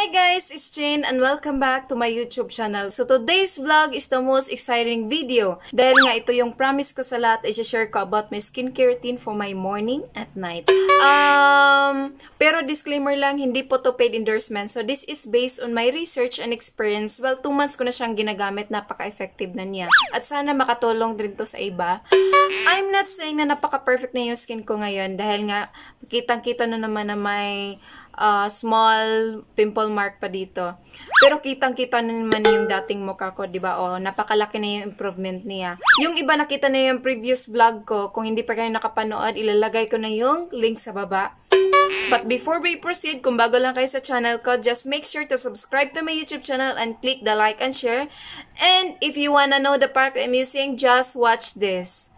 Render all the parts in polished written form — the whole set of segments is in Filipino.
Hi guys, it's Jane and welcome back to my YouTube channel. So today's vlog is the most exciting video. Dahil nga ito yung promise ko sa lahat, i-share ko about my skincare routine for my morning at night. Pero disclaimer lang, hindi po to paid endorsement. So this is based on my research and experience. Well, 2 months ko na siyang ginagamit, napaka-effective na niya. At sana makatulong din to sa iba. I'm not saying na napaka-perfect na yung skin ko ngayon dahil nga kitang-kita na naman na may small pimple mark pa dito. Pero kitang-kita na naman yung dating mukha ko, diba? O, napakalaki na yung improvement niya. Yung iba nakita na yung previous vlog ko. Kung hindi pa kayo nakapanood, ilalagay ko na yung link sa baba. But before we proceed, kung bago lang kayo sa channel ko, just make sure to subscribe to my YouTube channel and click the like and share. And if you wanna know the part I'm using, just watch this.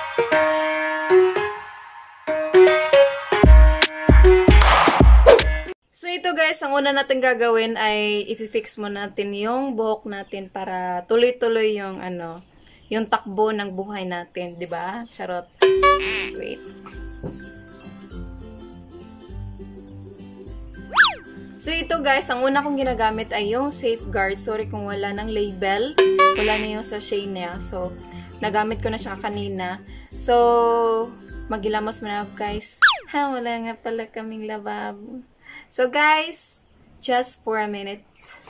So ito guys, ang una natin gagawin ay i-fix mo natin yung buhok natin para tuloy-tuloy yung yung takbo ng buhay natin, 'di ba? Charot. Wait. So ito guys, ang una kong ginagamit ay yung Safeguard. Sorry kung wala ng label. Wala na yung sachet niya. So nagamit ko na siya kanina. So maghilamos muna guys. Wala nga pala kaming lababo. So guys, just for a minute.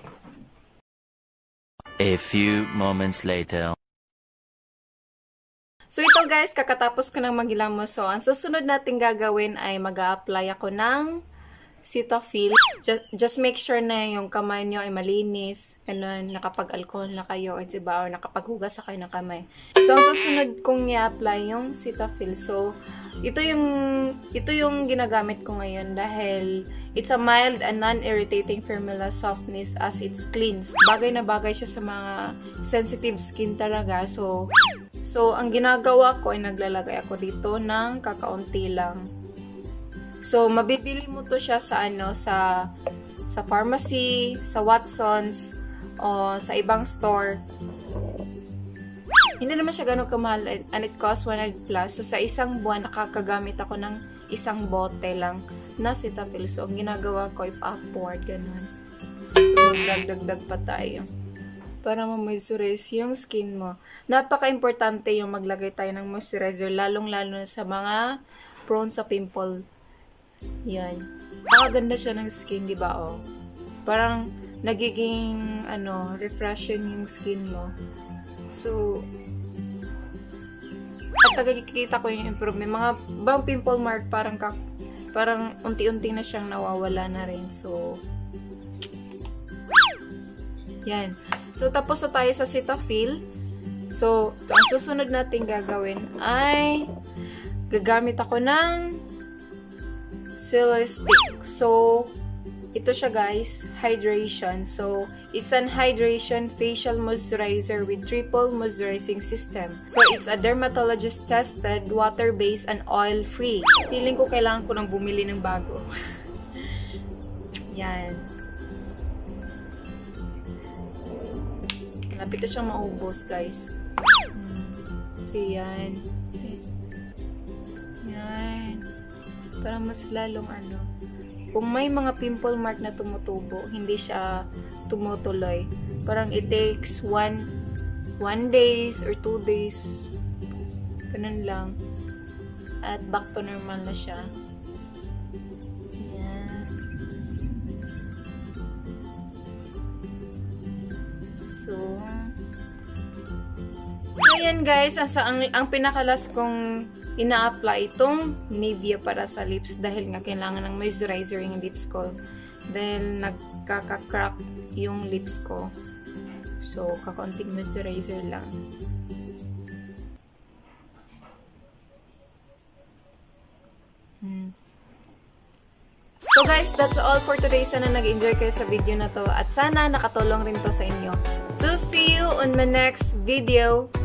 A few moments later. So ito guys, kakatapos ko ng maghilamos. So ang susunod natin gagawin ay mag-a-apply ako ng Cetaphil. Just make sure na yung kamay nyo ay malinis. Nakapag-alcohol na kayo, or diba, or nakapaghugas sa kayo ng kamay. So ang susunod kong i-apply yung Cetaphil. So ito yung ginagamit ko ngayon dahil it's a mild and non-irritating formula softness as it's cleans. Bagay na bagay siya sa mga sensitive skin talaga. So ang ginagawa ko ay naglalagay ako dito ng kakaunti lang. So mabibili mo to siya sa sa pharmacy, sa Watsons, o sa ibang store. Hindi naman siya ganun kamahal and it costs 100 plus. So sa isang buwan nakakagamit ako ng isang bote lang na Cetaphil. So ang ginagawa ko ay upward ganun. So magdagdag pa tayo para ma-moisturize yung skin mo. Napaka-importante yung maglagay tayo ng moisturizer, lalong-lalo sa mga prone sa pimple. Yan. Napakaganda siya ng skin, di ba? Oh. Parang nagiging refreshing yung skin mo. So at nagkikita ko yung improvement. Mga bang pimple mark parang unti-unti na siyang nawawala na rin. So yan. So tapos na tayo sa Cetaphil. So ang susunod natin gagawin ay gagamit ako ng Celestick. So ito siya guys, hydration. So, it's an hydration facial moisturizer with triple moisturizing system. So, it's a dermatologist tested, water-based, and oil-free. Feeling ko kailangan ko nang bumili ng bago. Yan. Lapit na siyang maubos guys. So, yan. Yan. Para mas lalong kung may mga pimple mark na tumutubo, hindi siya tumutuloy. Parang it takes 1 days or 2 days. Ganun lang. At back to normal na siya. Yan. So yan guys, ang pinakalas kong ina-apply itong Nivea para sa lips dahil nga kailangan ng moisturizer yung lips ko dahil nagkaka-crack yung lips ko. So, kakaunting moisturizer lang. So guys, that's all for today. Sana nag-enjoy kayo sa video na to at sana nakatulong rin to sa inyo. So, see you on my next video.